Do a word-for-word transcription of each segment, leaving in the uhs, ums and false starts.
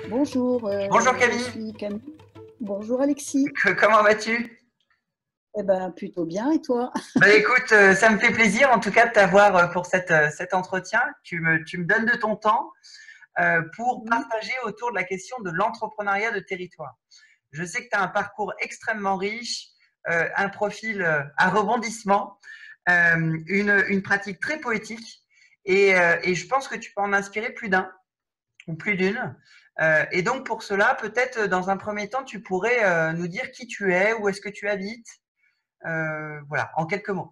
Bonjour, Bonjour euh, je Camille, suis Camille. Bonjour Alexis. Que- comment vas-tu? Eh ben, plutôt bien, et toi? Bah écoute, euh, ça me fait plaisir en tout cas de t'avoir euh, pour cette, euh, cet entretien. Tu me, tu me donnes de ton temps euh, pour Mhm. partager autour de la question de l'entrepreneuriat de territoire. Je sais que tu as un parcours extrêmement riche, euh, un profil euh, à rebondissement, euh, une, une pratique très poétique et, euh, et je pense que tu peux en inspirer plus d'un ou plus d'une. Euh, et donc pour cela, peut-être dans un premier temps, tu pourrais euh, nous dire qui tu es, où est-ce que tu habites. Euh, voilà, en quelques mots.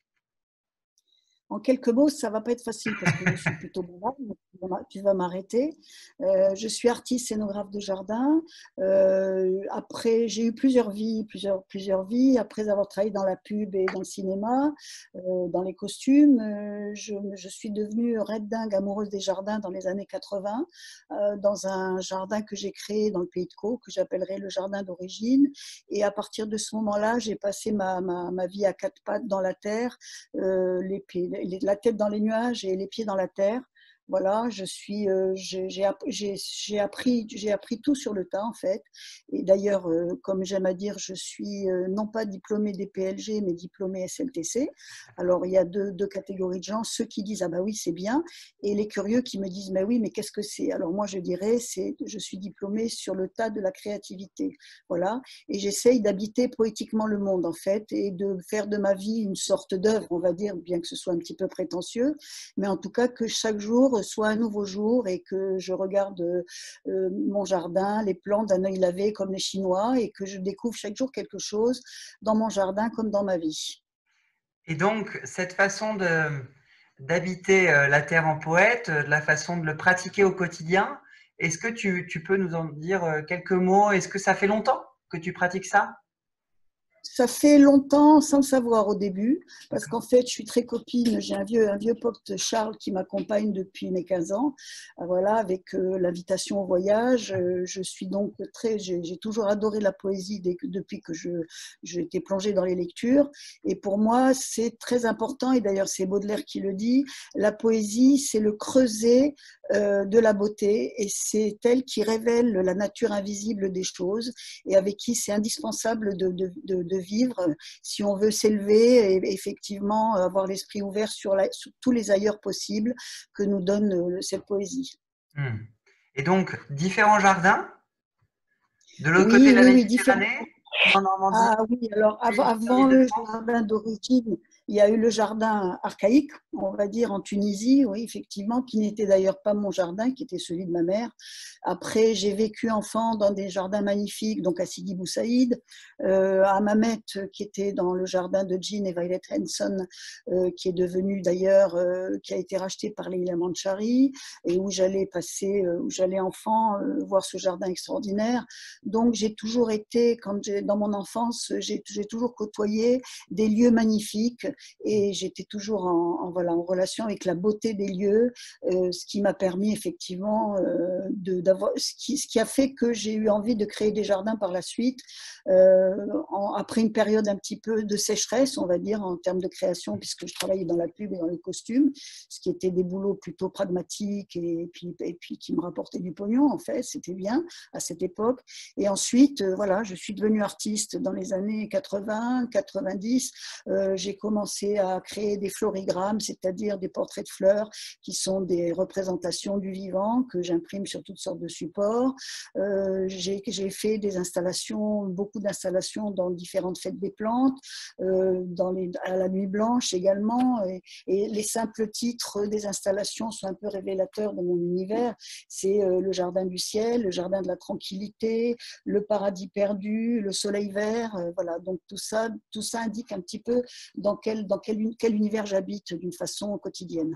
En quelques mots, ça va pas être facile parce que je suis plutôt bavarde, mais tu vas m'a- tu vas m'arrêter. Euh, je suis artiste scénographe de jardin. Euh, après, j'ai eu plusieurs vies, plusieurs, plusieurs vies. Après avoir travaillé dans la pub et dans le cinéma, euh, dans les costumes, euh, je, je suis devenue red dingue amoureuse des jardins dans les années quatre-vingts, euh, dans un jardin que j'ai créé dans le Pays de Caux, que j'appellerais le jardin d'origine. Et à partir de ce moment-là, j'ai passé ma, ma, ma vie à quatre pattes dans la terre, euh, les pieds, la tête dans les nuages et les pieds dans la terre. Voilà, je suis, euh, j'ai, j'ai, j'ai appris, j'ai appris tout sur le tas en fait. Et d'ailleurs, euh, comme j'aime à dire, je suis euh, non pas diplômée des P L G, mais diplômée S L T C. Alors il y a deux, deux catégories de gens, ceux qui disent ah bah oui c'est bien, et les curieux qui me disent mais oui mais qu'est-ce que c'est? Alors moi je dirais c'est, je suis diplômée sur le tas de la créativité. Voilà, et j'essaye d'habiter poétiquement le monde en fait et de faire de ma vie une sorte d'œuvre, on va dire, bien que ce soit un petit peu prétentieux, mais en tout cas que chaque jour soit un nouveau jour et que je regarde euh, mon jardin, les plantes d'un œil lavé comme les Chinois et que je découvre chaque jour quelque chose dans mon jardin comme dans ma vie. Et donc, cette façon de, d'habiter euh, la terre en poète, euh, la façon de le pratiquer au quotidien, est-ce que tu, tu peux nous en dire euh, quelques mots? Est-ce que ça fait longtemps que tu pratiques ça? Ça fait longtemps sans le savoir au début, parce D'accord. qu'en fait, je suis très copine. J'ai un vieux, un vieux pote, Charles, qui m'accompagne depuis mes quinze ans. Euh, Voilà, avec euh, l'invitation au voyage. Euh, je suis donc très, j'ai j'ai toujours adoré la poésie dès que- depuis que je, j'étais plongée dans les lectures. Et pour moi, c'est très important, et d'ailleurs, c'est Baudelaire qui le dit, la poésie, c'est le creuset euh, de la beauté, et c'est elle qui révèle la nature invisible des choses et avec qui c'est indispensable de, de, de, de vivre si on veut s'élever et effectivement avoir l'esprit ouvert sur, la, sur tous les ailleurs possibles que nous donne cette poésie. Hmm. Et donc, différents jardins, de l'autre côté Oui, de la oui, oui, différents. Méditerranée, en Normandie, Ah oui, alors et avant, dans avant le l'Île-de-France. jardin d'origine, il y a eu le jardin archaïque, on va dire en Tunisie, oui, effectivement, qui n'était d'ailleurs pas mon jardin, qui était celui de ma mère. Après, j'ai vécu enfant dans des jardins magnifiques, donc à Sidi Bou Saïd, euh, à Mamet, qui était dans le jardin de Jean et Violet Hanson, euh, qui est devenu d'ailleurs, euh, qui a été racheté par Leila Manchari, et où j'allais passer, euh, où j'allais enfant euh, voir ce jardin extraordinaire. Donc j'ai toujours été, quand j'ai, dans mon enfance, j'ai, j'ai toujours côtoyé des lieux magnifiques et j'étais toujours en, en, voilà, en relation avec la beauté des lieux, euh, ce qui m'a permis effectivement euh, de, d'avoir, ce qui, ce qui a fait que j'ai eu envie de créer des jardins par la suite, euh, en, après une période un petit peu de sécheresse, on va dire, en termes de création, puisque je travaillais dans la pub et dans les costumes, ce qui était des boulots plutôt pragmatiques et puis, et puis qui me rapportaient du pognon, en fait, c'était bien à cette époque. Et ensuite, euh, voilà, je suis devenue artiste dans les années quatre-vingts, quatre-vingt-dix. Euh, j'ai commencé à créer des florigrammes, c'est-à-dire des portraits de fleurs qui sont des représentations du vivant que j'imprime sur toutes sortes de supports. Euh, j'ai, j'ai fait des installations, beaucoup d'installations dans différentes fêtes des plantes, euh, dans les, à la Nuit Blanche également. Et, et les simples titres des installations sont un peu révélateurs de mon univers. C'est euh, le jardin du ciel, le jardin de la tranquillité, le paradis perdu, le soleil vert, euh, voilà. Donc tout ça, tout ça indique un petit peu dans quel, dans quel, quel univers j'habite d'une façon quotidienne.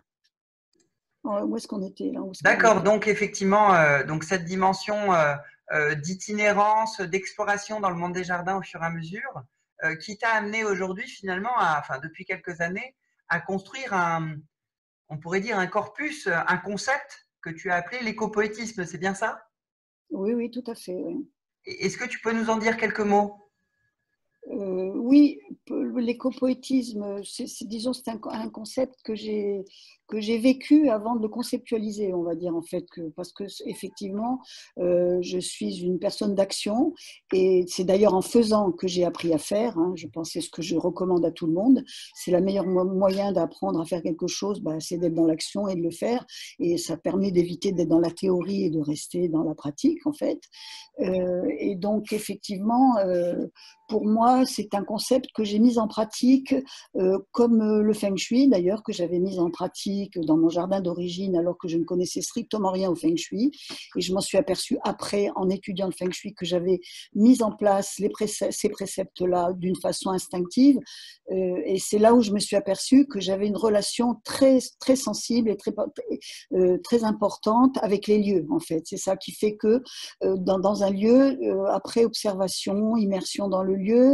Oh, où est-ce qu'on était là? Où est-ce qu'on en D'accord, était? donc effectivement, euh, donc cette dimension euh, euh, d'itinérance, d'exploration dans le monde des jardins au fur et à mesure, euh, qui t'a amené aujourd'hui finalement, à, enfin depuis quelques années, à construire un, on pourrait dire un corpus, un concept que tu as appelé l'écopoétisme, c'est bien ça? Oui, oui, tout à fait. Oui. Est-ce que tu peux nous en dire quelques mots? Euh, oui, l'écopoétisme, c'est, c'est- disons, c'est un, un concept que j'ai que j'ai vécu avant de le conceptualiser, on va dire en fait, que, parce que effectivement, euh, je suis une personne d'action et c'est d'ailleurs en faisant que j'ai appris à faire. Hein, je pense que c'est ce que je recommande à tout le monde. C'est le meilleur moyen d'apprendre à faire quelque chose, bah, c'est d'être dans l'action et de le faire, et ça permet d'éviter d'être dans la théorie et de rester dans la pratique en fait. Euh, et donc effectivement. Euh, Pour moi, c'est un concept que j'ai mis en pratique, euh, comme le feng shui d'ailleurs, que j'avais mis en pratique dans mon jardin d'origine alors que je ne connaissais strictement rien au feng shui. Et je m'en suis aperçue après, en étudiant le feng shui, que j'avais mis en place les préceptes, ces préceptes-là d'une façon instinctive. Euh, et c'est là où je me suis aperçue que j'avais une relation très, très sensible et très, euh, très importante avec les lieux, en fait. C'est ça qui fait que euh, dans, dans un lieu, euh, après observation, immersion dans le lieu,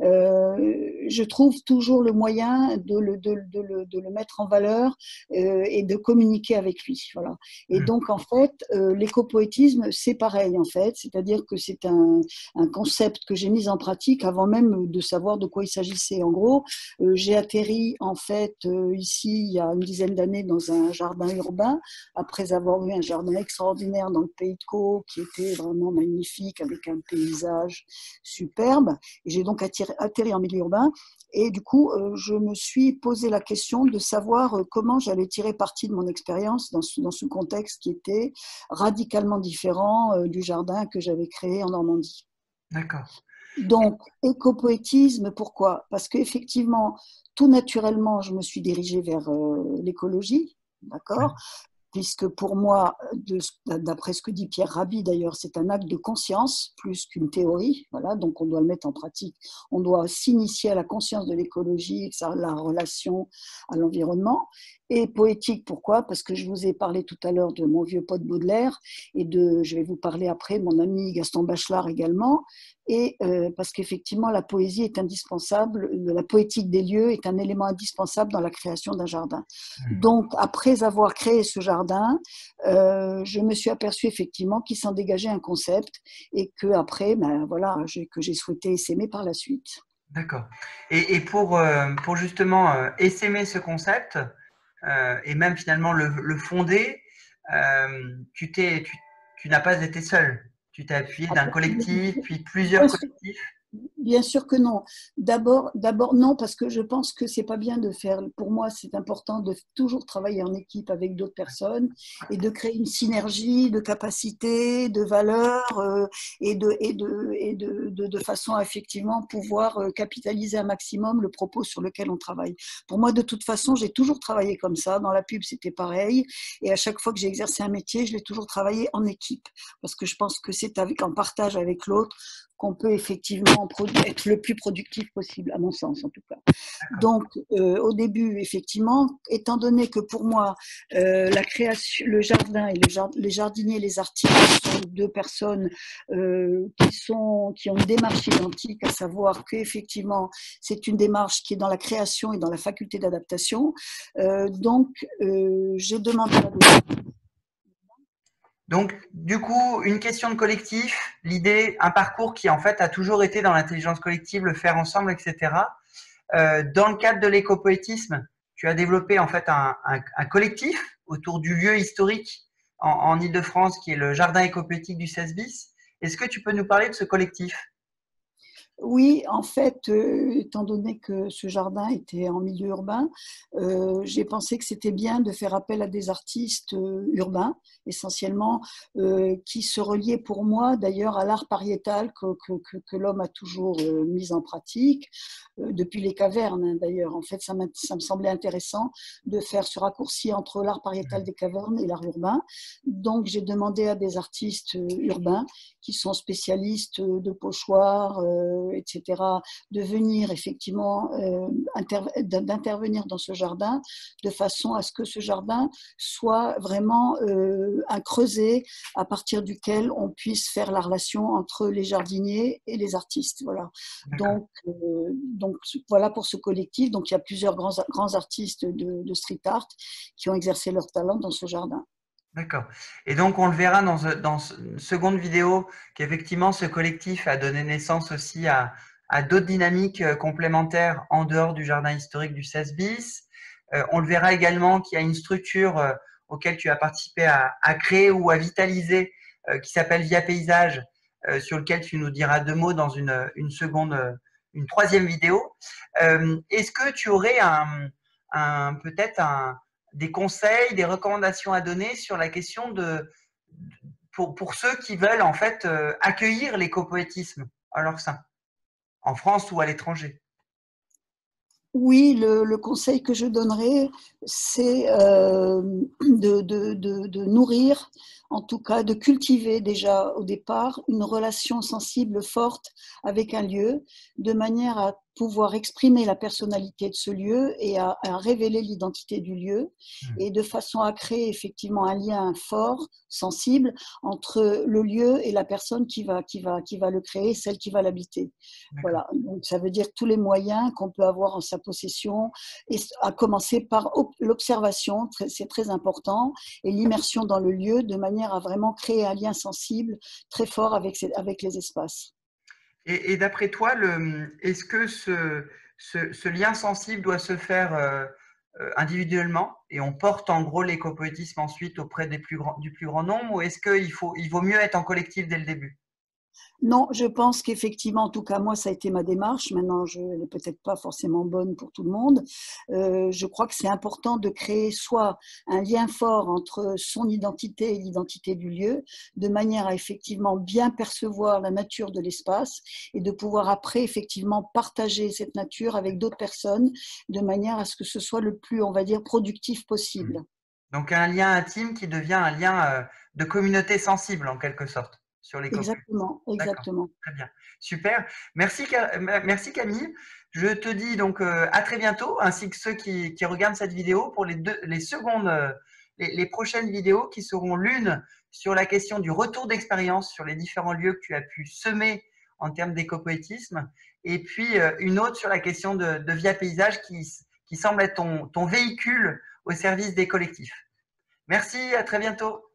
euh, je trouve toujours le moyen de le, de, de le, de le mettre en valeur euh, et de communiquer avec lui. Voilà. Et donc, en fait, euh, l'écopoétisme, c'est pareil, en fait. C'est-à-dire que c'est un, un concept que j'ai mis en pratique avant même de savoir de quoi il s'agissait. En gros, euh, j'ai atterri, en fait, euh, ici, il y a une dizaine d'années, dans un jardin urbain, après avoir eu un jardin extraordinaire dans le Pays de Caux, qui était vraiment magnifique, avec un paysage superbe. Et j'ai donc attiré, atterri en milieu urbain. Et du coup, euh, je me suis posé la question de savoir euh, comment j'allais tirer parti de mon expérience dans ce, dans ce contexte qui était radicalement différent euh, du jardin que j'avais créé en Normandie. D'accord. Donc, écopoétisme, pourquoi? Parce qu'effectivement, tout naturellement, je me suis dirigée vers euh, l'écologie, d'accord? Puisque pour moi, d'après ce que dit Pierre Rabhi d'ailleurs, c'est un acte de conscience plus qu'une théorie. Voilà, donc on doit le mettre en pratique. On doit s'initier à la conscience de l'écologie, la relation à l'environnement. Et poétique, pourquoi? Parce que je vous ai parlé tout à l'heure de mon vieux pote Baudelaire et de, je vais vous parler après, mon ami Gaston Bachelard également. Et euh, parce qu'effectivement, la poésie est indispensable, la poétique des lieux est un élément indispensable dans la création d'un jardin. Donc, après avoir créé ce jardin, euh, je me suis aperçue effectivement qu'il s'en dégageait un concept et que après, ben voilà, que j'ai souhaité essaimer par la suite. D'accord. Et, et pour, euh, pour justement euh, essaimer ce concept euh, et même finalement le, le fonder, euh, tu t'es, tu, tu n'as pas été seul. Tu t'es appuyé d'un collectif, puis plusieurs collectifs. Bien sûr que non. D'abord, d'abord non, parce que je pense que c'est pas bien de faire. Pour moi, c'est important de toujours travailler en équipe avec d'autres personnes et de créer une synergie de capacités, de valeurs euh, et de et de et de, de de façon à effectivement pouvoir capitaliser un maximum le propos sur lequel on travaille. Pour moi, de toute façon, j'ai toujours travaillé comme ça. Dans la pub, c'était pareil. Et à chaque fois que j'ai exercé un métier, je l'ai toujours travaillé en équipe, parce que je pense que c'est avec en partage avec l'autre qu'on peut effectivement être le plus productif possible, à mon sens en tout cas. Donc, euh, au début, effectivement, étant donné que pour moi, euh, la création, le jardin et le jard, les jardiniers et les artistes sont deux personnes euh, qui, sont, qui ont une démarche identique, à savoir qu'effectivement, c'est une démarche qui est dans la création et dans la faculté d'adaptation. Euh, donc, euh, j'ai demandé à des Donc, du coup, une question de collectif, l'idée, un parcours qui en fait a toujours été dans l'intelligence collective, le faire ensemble, et cetera. Euh, dans le cadre de l'écopoétisme, tu as développé en fait un, un, un collectif autour du lieu historique en, en Île-de-France qui est le jardin écopoétique du seize bis. Est-ce que tu peux nous parler de ce collectif? Oui, en fait, euh, étant donné que ce jardin était en milieu urbain, euh, j'ai pensé que c'était bien de faire appel à des artistes euh, urbains, essentiellement, euh, qui se reliaient pour moi d'ailleurs à l'art pariétal que, que, que, que l'homme a toujours euh, mis en pratique, euh, depuis les cavernes hein, d'ailleurs. En fait, ça, ça me semblait intéressant de faire ce raccourci entre l'art pariétal des cavernes et l'art urbain. Donc, j'ai demandé à des artistes euh, urbains qui sont spécialistes de pochoirs, euh, et cetera, de venir effectivement euh, d'intervenir dans ce jardin de façon à ce que ce jardin soit vraiment euh, un creuset à partir duquel on puisse faire la relation entre les jardiniers et les artistes. Voilà. Donc, euh, donc voilà pour ce collectif. Donc il y a plusieurs grands, grands artistes de, de street art qui ont exercé leur talent dans ce jardin. D'accord. Et donc, on le verra dans, dans une seconde vidéo qu'effectivement, ce collectif a donné naissance aussi à, à d'autres dynamiques complémentaires en dehors du jardin historique du seize bis. Euh, on le verra également qu'il y a une structure euh, auquel tu as participé à, à créer ou à vitaliser euh, qui s'appelle Via Paysage, euh, sur lequel tu nous diras deux mots dans une, une seconde, une troisième vidéo. Euh, Est-ce que tu aurais un, un, peut-être un, des conseils, des recommandations à donner sur la question de, pour, pour ceux qui veulent en fait euh, accueillir l'écopoétisme à leur sein, en France ou à l'étranger? Oui, le, le conseil que je donnerais, c'est euh, de, de, de, de nourrir, en tout cas de cultiver déjà au départ une relation sensible forte avec un lieu, de manière à pouvoir exprimer la personnalité de ce lieu et à, à révéler l'identité du lieu, et de façon à créer effectivement un lien fort, sensible, entre le lieu et la personne qui va, qui va, qui va le créer, celle qui va l'habiter. Voilà, donc ça veut dire tous les moyens qu'on peut avoir en sa possession, et à commencer par l'observation, c'est très important, et l'immersion dans le lieu, de manière à vraiment créer un lien sensible très fort avec, avec les espaces. Et, et d'après toi, est-ce que ce, ce, ce, lien sensible doit se faire euh, individuellement et on porte en gros l'écopoétisme ensuite auprès des plus grands, du plus grand nombre, ou est-ce qu'il faut, il vaut mieux être en collectif dès le début? Non, je pense qu'effectivement, en tout cas moi, ça a été ma démarche. Maintenant, je n'est peut-être pas forcément bonne pour tout le monde. Euh, je crois que c'est important de créer soit un lien fort entre son identité et l'identité du lieu, de manière à effectivement bien percevoir la nature de l'espace et de pouvoir après effectivement partager cette nature avec d'autres personnes, de manière à ce que ce soit le plus, on va dire, productif possible. Donc un lien intime qui devient un lien de communauté sensible en quelque sorte sur les copies. Exactement, exactement. Très bien, super. Merci, merci Camille. Je te dis donc à très bientôt, ainsi que ceux qui, qui regardent cette vidéo pour les, deux, les secondes, les, les prochaines vidéos qui seront l'une sur la question du retour d'expérience sur les différents lieux que tu as pu semer en termes d'écopoétisme, et puis une autre sur la question de, de Via Paysage qui, qui semble être ton, ton véhicule au service des collectifs. Merci, à très bientôt.